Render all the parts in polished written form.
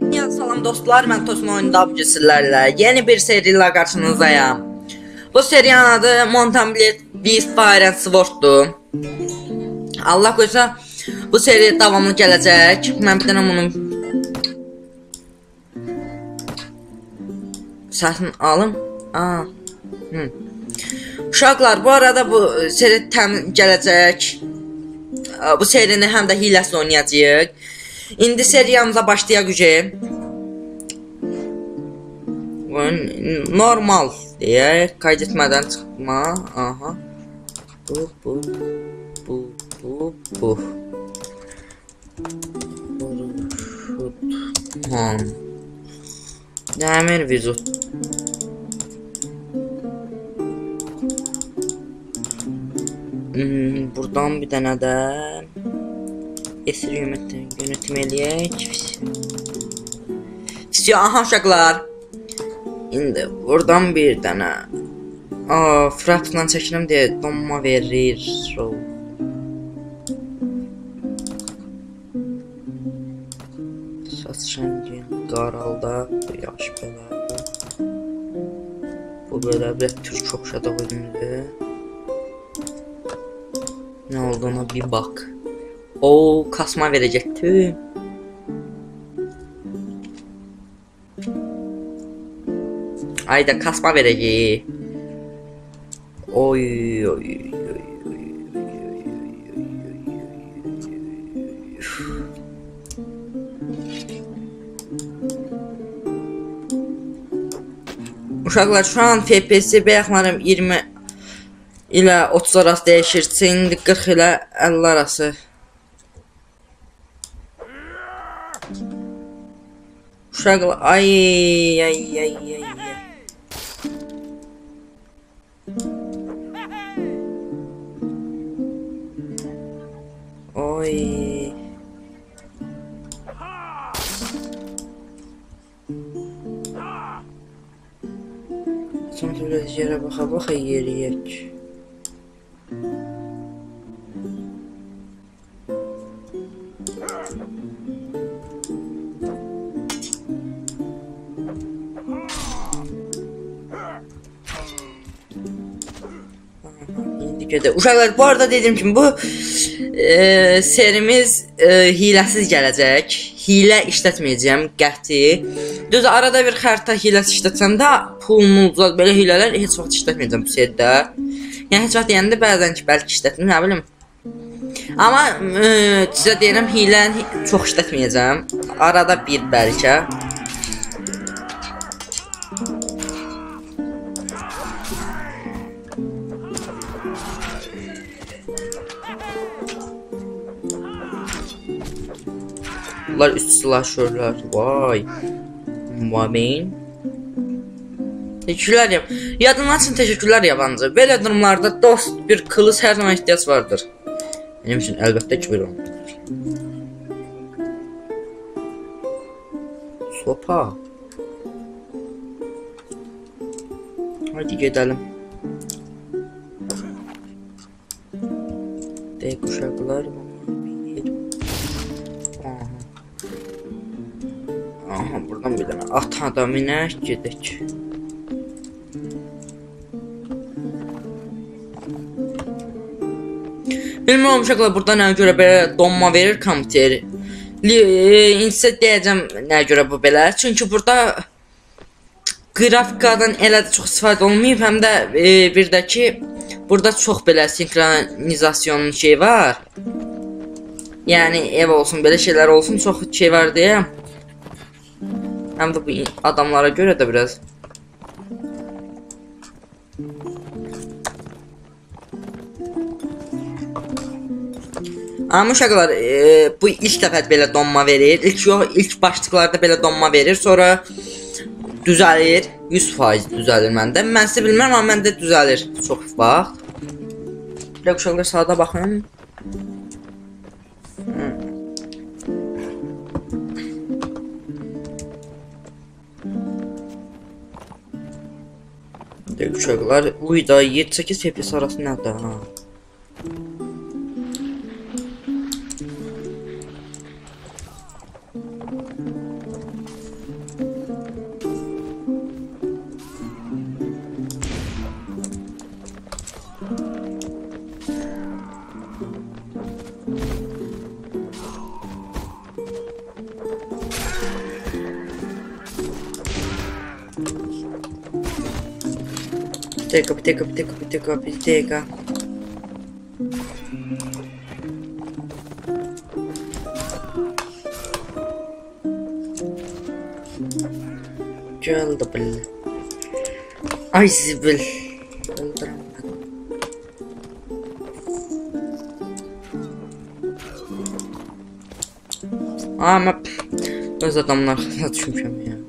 Ya salam dostlar, mən Tosun oyunda sizlərlə yeni bir seri ilə qarşınızdayam. Bu seriyanın adı bolum1 Fire and Sword'dur. Allah qoysa bu seri davamlı gələcək. Mən bir dənə bunun səsini alım. Uşaqlar, bu arada bu seri gələcək. Bu serini həm də hiləsi oynayacağıq. İndi seriyamıza başlayaq ki. Normal deyək, qayd etmədən çıxma. Aha. Bu. Dəmir vizut. Buradan bir dənə də esir yönetim eləyək. Aha uşaqlar. İndi buradan bir dənə frapla çəkirəm deyə donma verir. Saç rəngi qaralda, yaş belə. Bu belə bir türk oxşadıq özümüzü. Nə olduğuna bir bax. Kasma verəcəkdi. Ayda kasma verəcək. Oy. Uşaqlar, şu an FPS bayaqlarım 20 ilə 30 arası dəyişir. İndi 40 ilə 50 arası. Uşaqlar, ay. Oy. Son biraz yerə baxa yeriyək. Uşaqlar, bu arada dedim ki, bu serimiz hiləsiz gələcək. Hilə işlətməyəcəm, qəti. Düz arada bir xəritə hiləsi işlətsəm də pulunuzda belə hilələr heç vaxt işlətməyəcəm bu seridə. Yəni heç vaxt deyəndə bəzən ki, bəlkə işlətməyəm, nə bilim. Amma sizə deyirəm, hiləni çox işlətməyəcəm. Arada bir bəlkə. Bunlar üst slasherlər. Vay. Mamin. Teşekkürlər yap. Yadından üçün teşekkürlər yabancı. Belə durumlarda dost bir kılıç hər zaman ihtiyac vardır. Benim üçün əlbəttə ki bir olmalıdır. Sopa. Hadi gedəlim. Deyək uşaqlar. Aha, buradan bir dənə at adam inək, gedək. Bilmirəm uşaqlar, burada nəyə görə belə donma verir kompüter. İnsə deyəcəm nəyə görə bu belə. Çünki burada qrafikadan elə də çox istifadə olmayıb. Həm də bir də ki, burada çox belə sinkronizasyon şey var. Yəni ev olsun, belə şeylər olsun, çox şey var deyə. Həm də bu adamlara görə də biraz. Amma uşaqlar, bu ilk dəfə belə donma verir. İlk başlıqlarda belə donma verir. Sonra düzəlir. 100% düzəlir məndə. Mən sizə bilmərəm, amma məndə düzəlir. Çox vaxt. Bir uşaqlar sağda baxın. Uşaqlar, uyda 7-8 FPS arası nədir ha? Bir dakika. Geldi bil. Ay zibil. Ama öz adamlar arkasına düşmüşəm ya.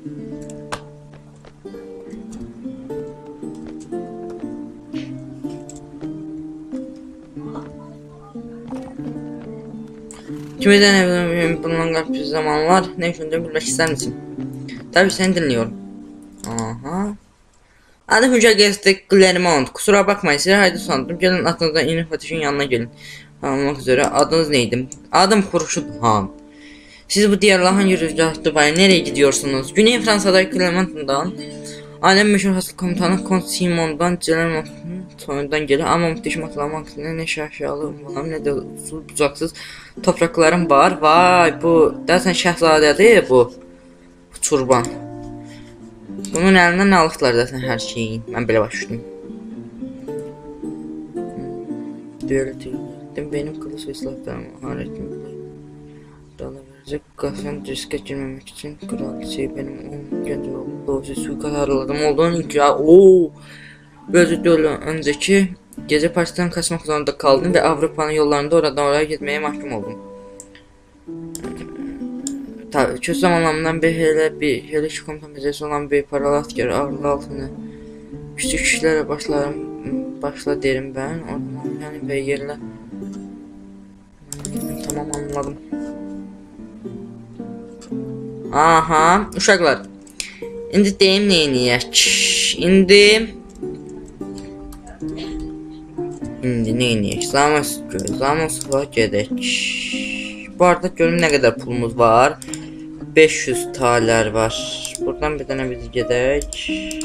Kimden evlenmeyim bundan garip bir zamanlar ne düşündüğümü bilmek ister misin? Tabii seni dinliyorum. Aha. Adım Hüca Gezdik Glenmont. Kusura bakmayın size haydi sandım. Gelin atınızdan inip Fatih'in yanına gelin. Anlamak üzere. Adınız neydi? Adım Kurşun Han. Siz bu diyarla hangi rüzgar Dubai'ye nereye gidiyorsunuz? Güney Fransa'daki Clement'dan alem meşhur hasıl komutanı Kont Simon'dan soyundan gelir ama muhteşem atlamak için ne şaşalı ummalam ne de usul bucaksız topraklarım var. Vay bu dersen şehzadedir bu turban. Bunun elinden ne aldılar dersen her şeyin. Ben böyle başladım. Düeltim benim kılıç ve silahlarım maharetim dağla verecek gazeteden riske girmemek için kral şey benim genç oğlum doğrusu suikast araladım olduğunu inkar. Böyle önceki gece partiden kaçmak zorunda kaldım ve Avrupa'nın yollarında oradan oraya gitmeye mahkum oldum. Tabii kötü zamanlarından bir hele şu komutan bizesi olan bir paralı asker ağırlı altını küçük kişilere başla derim ben. Oradan yani beygirle tamam anladım. Aha uşaqlar. İndi deyim neyniyək? İndi neyniyək? Zaman sıfıra gedək. Bu arada görüm nə qədər pulumuz var. 500 taler var. Buradan bir dənə biz gedək.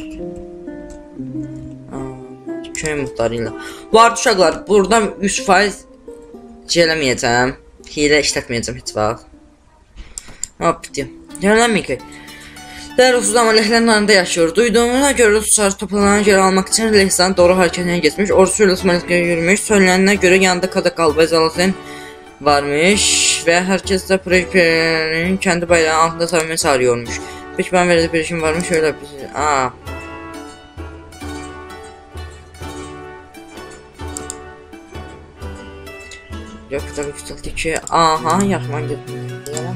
Köy muhtarıyla. Bu arada uşaqlar buradan 100% eləməyəcəm. Hilə işlətməyəcəm heç vaxt. Hop bitti. Görünmüyor ki. Rusuz ama lehlerin arasında yaşıyor. Duyduğuna göre Ruslar toplanan yer almak için Lehsan doğru hareketine geçmiş. Ordusuyla Osmanlı'ya yürümüş. Söylenene göre yanında Kadakal ve Zalatın varmış. Ve herkes de Prepe'nin kendi bayrağının altında savunmayı arıyormuş. Peki ben verdiği bir işim varmış. Şöyle bir şey. Yok tabii yükseltti ki. Aha yakman gittim.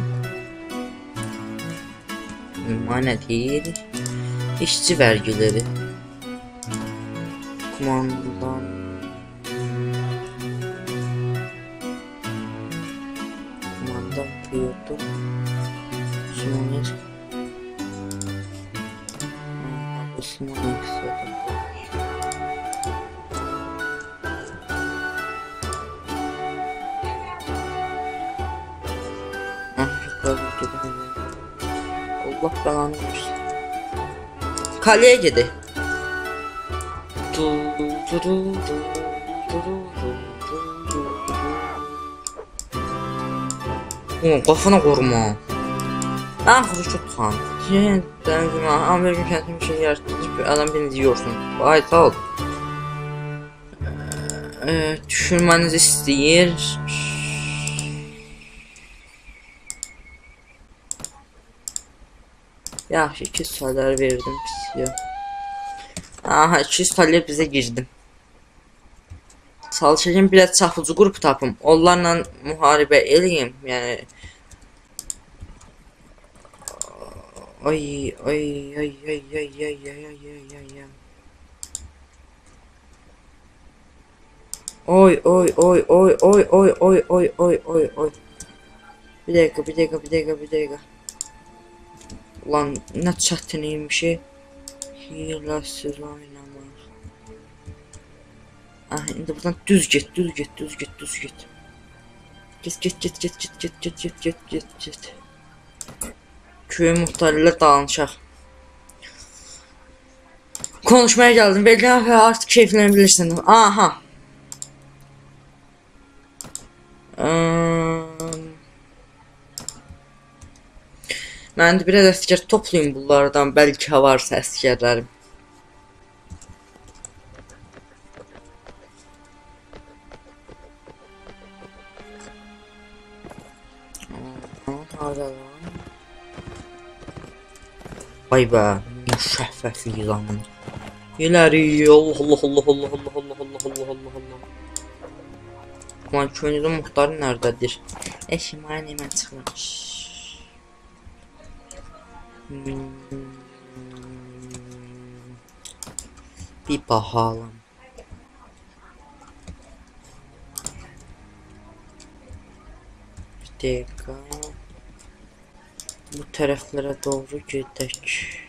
Emanet değil. İşçi vergileri. Kumandan. Kumandan piyotu. Simonet. Simonet. Allah belanı versin. Kaleye gidi. Kafana koruma. Ben Hurşut Xan. Amerikan kendim bir şey yaratıcı bir adam beni diyorsun. Vay sağ ol. Düşürmenizi istəyir. Yaxşı 200 taler verdim pis ya. Aha 200 taler bize girdim. Çalışacağım biraz çapıcı grup tapım. Onlarla muharebe eləyim yani. Ay. Oy. Bir dakika. Ulan ne çətin şey. Hiləsiz oynamaq. İndi buradan düz get. Get. Köy muhtarıyla danışaq. Konuşmaya geldim. Belki artık keyiflenebilirsin. Aha. Ben de biraz əskər toplayayım bunlardan. Belki varsa əsgərlərim. Vay be, müşəffəflik zaman. İləri, Allah Allah Allah Allah Allah Allah Allah Allah Allah Allah. Lan köyünüzün muhtarı nərdədir? Eşimaya nemə çıxmış. Bir bahalım. Bir dəqiqə. Bu tərəflərə doğru gedək.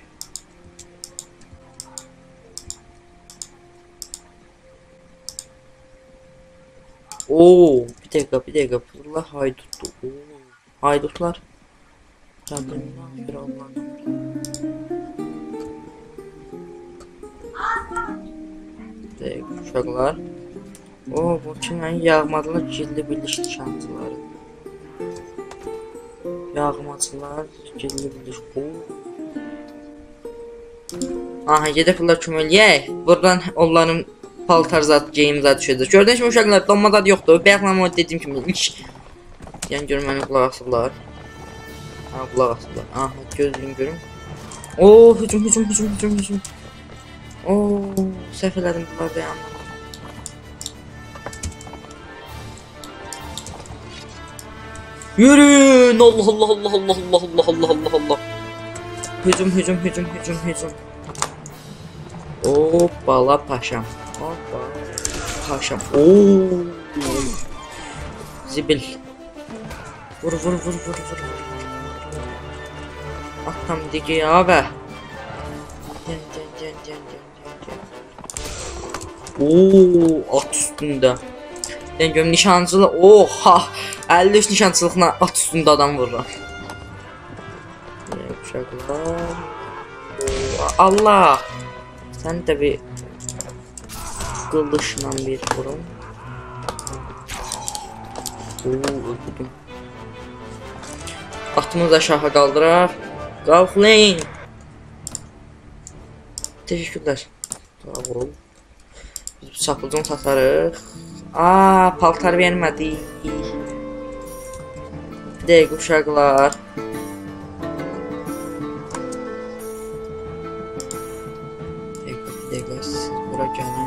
Oo, bir dəqiqə. Bunlar haydutdur. Haydutlar. Cadından bir Allah'ın. Bir dəqiqə, uşaqlar. Oo, bu kimin yağmadılar gilli birleşdi şansları. Yağmacılar gilli birleşdi. Aha, gedək bunlar köməliyək. Buradan onların paltar zat, geyim zat düşəcək. Gördüyünüz kimi uşaqlar, donma zat yoxdur. Bayaqlama dediyim kimi ilk yəni görməni qulaq asırlar. Ha, qulaq asırlar. Aha, gözlüyün görüm. Oo, hücum. Oo, səhv elədim bunlar dayanma. Yürüyün! Allah Allah Allah Allah Allah Allah Allah Allah Allah. Hücum. Hoppala paşam. Hoppa. Paşam. Oo. Zibil. Vur. Attam digi abi. Gel. Oo, at üstündə. Ben görüm nişancılı. Oha! 53 nişancılıqla at üstündə adam vurur. Uşaqlar. Allah! Sən də bir qılışla bir vurun. Öldürdüm. Atımızı aşağı qaldırar. Qalxlayın. Teşekkürlər. Sağ olun. Biz saplıcını satarıq. Aa, paltar vermədik. Bir dəqiqə uşaqlar. Bir dəqiqə siz bura gəlin.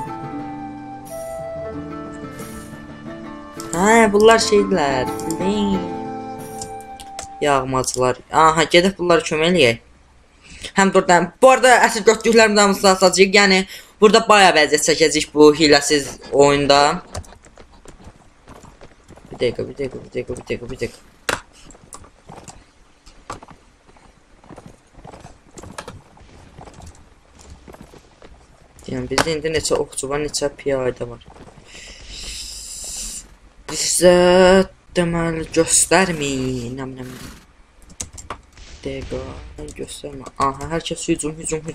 Hə, bunlar şeydilər. Yağmacılar. Aha, gedək bunları kömək eləyək. Həm buradan. Bu arada əsl götürdüklərimdən satacağıq. Yəni burada bayağı vəziyyət çəkəcəyik bu hiləsiz oyunda. Bir dəqiqə. Yəni bizdə indi neçə oxçu var, neçə piyadə var. Bizə deməli göstərməyin. Dəqiqə, göstərmə. Aha, hər kəs hücum.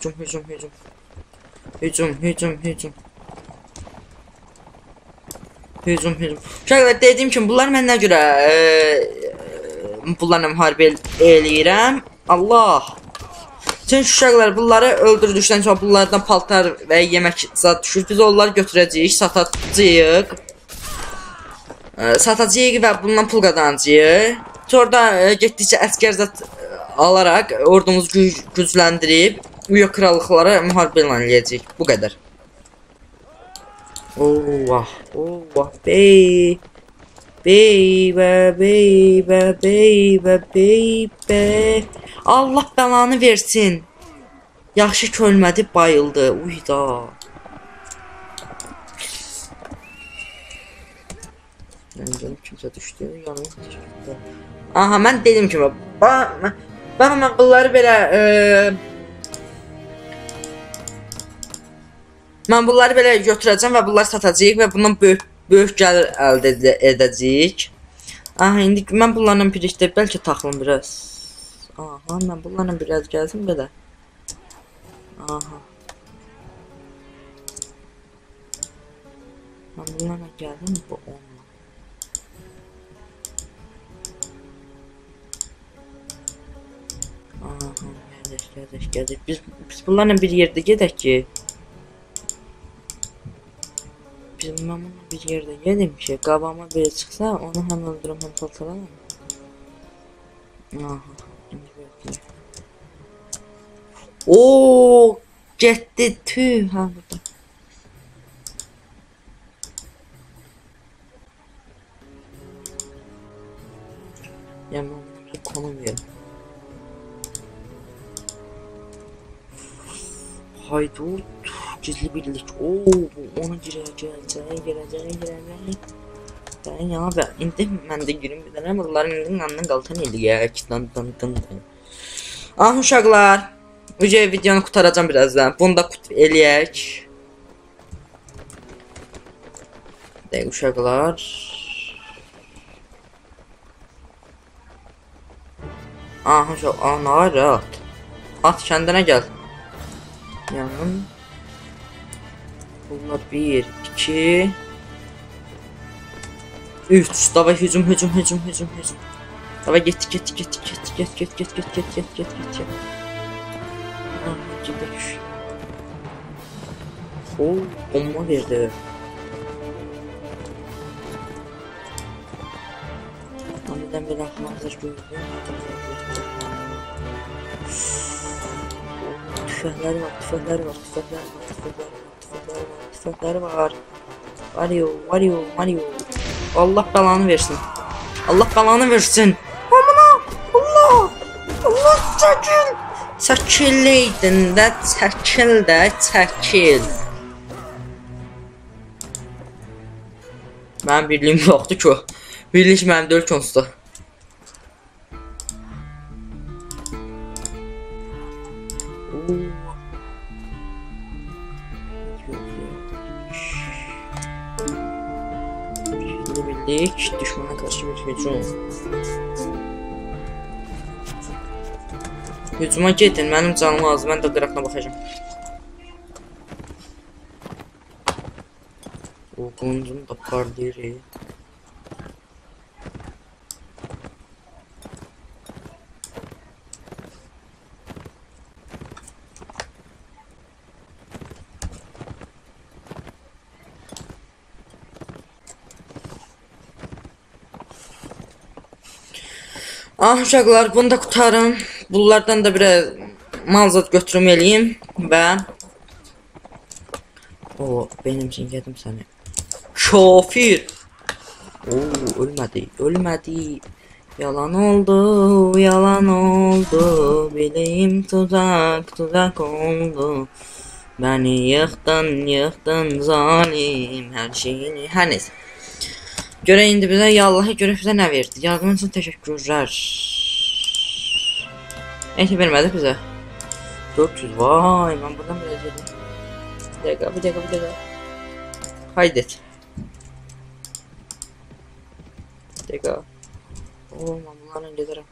Uşaqlar, dediyim kimi, bunlar mən nə görə bunlarla müharibə eləyirəm. Allah! Çünki uşaqlar, bunları öldürdükdən sonra bunlardan paltar və yemək zat düşür. Biz onları götürəcəyik, satacağıq və bundan pul qazanacağıq. Sonra da getdikcə əskər zat alaraq ordumuzu gücləndirib üyə krallıqlara müharibə eləyəcəyik. Bu qədər. Oh, baby. Allah bəlanı versin. Yaxşı kölmədi, bayıldı. Uyda. Kimsə düşdü. Aha, mən dedim kimi. Baxın, mən bunları belə mən bunları belə götürəcəm və bunları satacağıq və bundan böyük gəlir əldə edəcəyik. Aha, indi mən bunlarla birlikdə bəlkə taxılım biraz. Aha, mən bunlarla biraz gəldim belə. Aha. Mən bunlarla gəldim bu onunla. Aha, gəldik. Biz bunlarla bir yerdə gedək ki. Biz bununla bir yerdə gedim ki, qabağıma belə çıxsa, onu həm öldürüm, həm paltalarım. Aha, indi böyüklər. Oo, getdi. Tüh, ha burada. Yaman bir konum verin. Haydut, gizli birlik. Oo, onu girəcək. Ben ya ben indi mən də girim bir dənə bunların indi yanından qaltan eləyək. Dın. Ah uşaqlar, bu videonu qutaracağım birazdan. Bunu da eləyək. Dəqiq uşaqlar. Aha şu ana rahat. At kendine gel. Yanım. Bunlar 1 2 3. Davay hücum. Davay get. Oo, bomba verdi. Aniden bir akmazlar gördüm. Tüfekler var. Var yo. Allah belanı versin. Amına! Allah çəkil. Çəkilləydin də, çəkil. Mənim birliyim yoxdur ki o. Birlik mənim deyil ki onsuz. Birlik, düşmana karşı bir hücum. Hücuma gedin, mənim canım az, mən də qıraqına baxacağım. O qoncunu da parlayır. Ah uşaqlar, bunu da qutarım. Bunlardan da biraz malzat götürüm eləyim və o benim için yedim səni. Kafir. Oo, ölmədi. Yalan oldu. Bileyim tuzak oldu. Beni yıktın zalim her şeyini. Her neyse. Göre indi bize Allah'a göre bize ne verdi? Yardımın için teşekkürler. Neyse vermedi bize. 400 vay ben buradan biraz yedim. Bir dakika. Haydet. Bir dakika. Oo ben bunlarla giderim.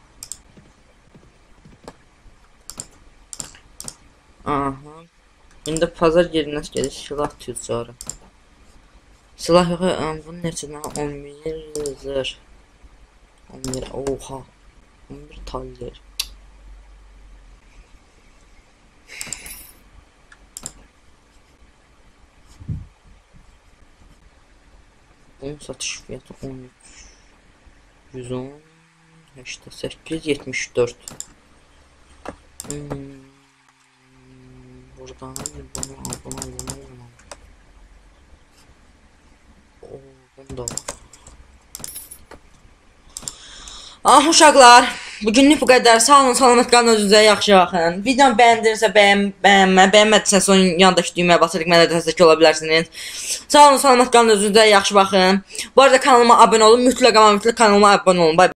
Aha. Şimdi pazar yerine gelir silah tüccarı. Silah yok bunun neçədən 11 zırh. 11 oha. 11 taller. Bunun satış fiyatı 13 110 88 74. Buradan bunu al. Bunda. Ah uşaqlar, bugünlük bu qədər. Sağ olun, salamat qalın, özünüzə yaxşı baxın. Videonu bəyəndirsə bəyənmədisə son yandakı düyməyə basaraq mənə dəstək ola bilərsiniz. Sağ olun, salamat qalın, özünüzə yaxşı baxın. Bu arada kanalıma abunə olun, mütləq kanalıma abunə olun. Bye.